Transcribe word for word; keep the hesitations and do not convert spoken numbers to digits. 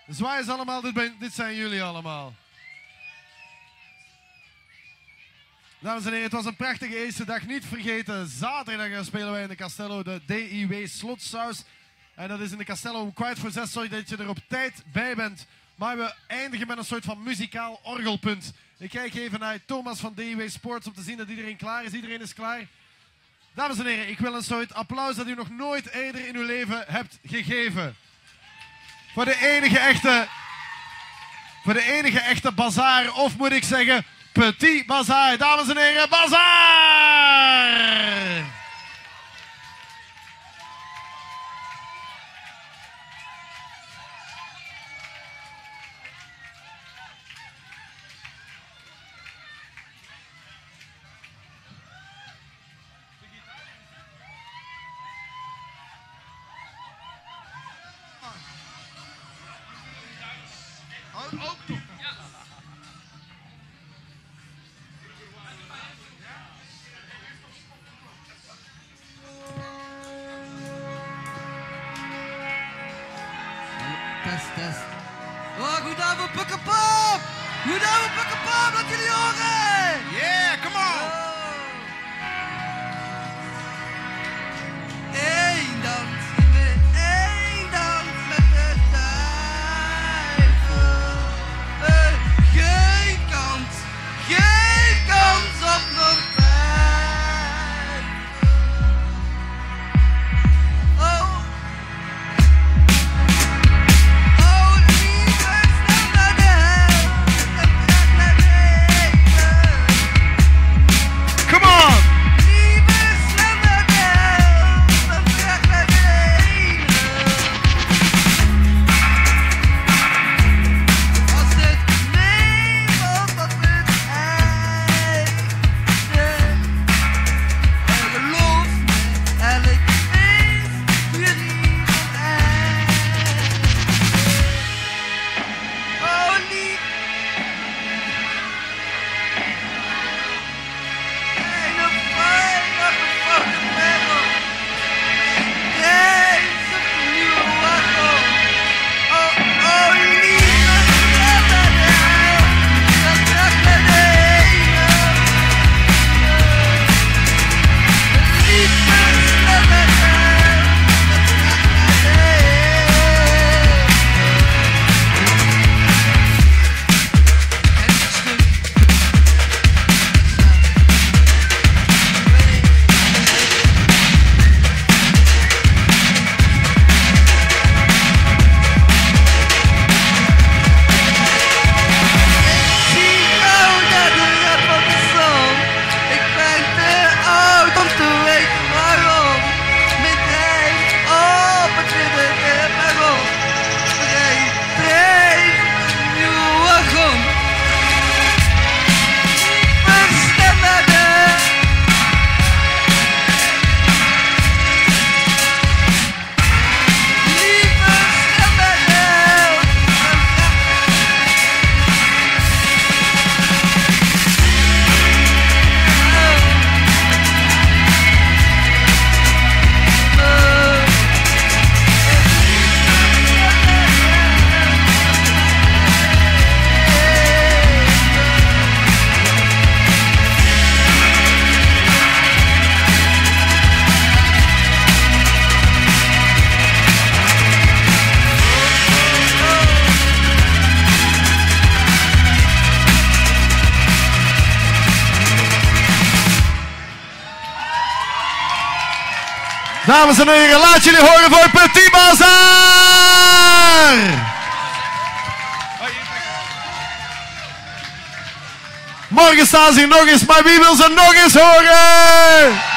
Zwaai eens allemaal, dit, ben, dit zijn jullie allemaal. Dames en heren, het was een prachtige eerste dag. Niet vergeten, zaterdag spelen wij in de Castello de D I W Slotsaus. En dat is in de Castello om kwart voor zes. Zorg dat je er op tijd bij bent. Maar we eindigen met een soort van muzikaal orgelpunt. Ik kijk even naar Thomas van D I W Sports om te zien dat iedereen klaar is. Iedereen is klaar. Dames en heren, ik wil een soort applaus dat u nog nooit eerder in uw leven hebt gegeven. Voor de enige echte, voor de enige echte bazaar, of moet ik zeggen, Petit Bazaar. Dames en heren, bazaar! Ook toch? Ja. Test, test. Oh, goedenavond, Pukkelpop! Goedenavond, Pukkelpop, laat jullie horen! Yeah, come on! Eén dans, één dans met de duivel. Uh, geen kans, geen kans op nog vijf. Oh. Come on! Dames en heren, laat jullie horen voor Petit Bazaar! Morgen staan ze hier nog eens, maar wie wil ze nog eens horen?